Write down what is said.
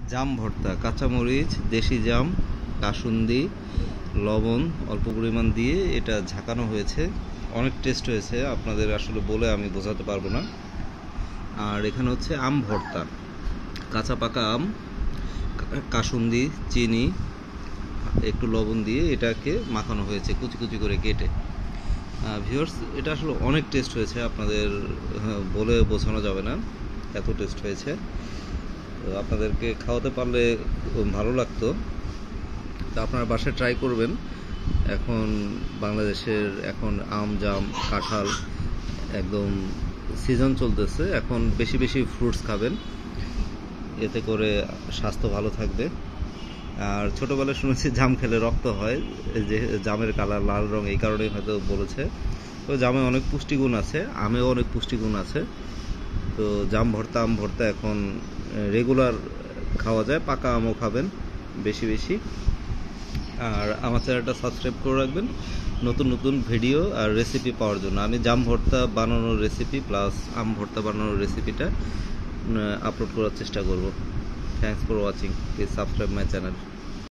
জাম ভর্তা, কাঁচামরিচ, দেশি জাম, কাসুন্দি, লবণ অল্প পরিমাণ দিয়ে এটা ঝাঁকানো হয়েছে। অনেক টেস্ট হয়েছে, আপনাদের আসলে বলে আমি বোঝাতে পারবো না। আর এখানে হচ্ছে আম ভর্তা, কাঁচা পাকা আম, কাসুন্দি, চিনি, একটু লবণ দিয়ে এটাকে মাখানো হয়েছে কুচি কুচি করে কেটে। ভিউয়ার্স, এটা আসলে অনেক টেস্ট হয়েছে, আপনাদের বলে বোঝানো যাবে না, এত টেস্ট হয়েছে। তো আপনাদেরকে খাওয়াতে পারলে ভালো লাগতো। তো আপনারা বাসায় ট্রাই করবেন। এখন বাংলাদেশের আম, জাম, কাঁঠাল একদম সিজন চলতেছে, এখন বেশি বেশি ফ্রুটস খাবেন, এতে করে স্বাস্থ্য ভালো থাকবে। আর ছোটোবেলায় শুনেছি জাম খেলে রক্ত হয়, যে জামের কালার লাল রং, এই কারণেই হয়তো বলেছে। তো জামে অনেক পুষ্টিগুণ আছে, আমেও অনেক পুষ্টিগুণ আছে। তো জাম ভর্তা, আম ভর্তা এখন রেগুলার খাওয়া যায়। পাকা আমও খাবেন বেশি বেশি। আর আমার চ্যানেলটা সাবস্ক্রাইব করে রাখবেন নতুন নতুন ভিডিও আর রেসিপি পাওয়ার জন্য। আমি জাম ভর্তা বানানোর রেসিপি প্লাস আম ভর্তা বানানোর রেসিপিটা আপলোড করার চেষ্টা করব। Thanks for watching, please subscribe my channel.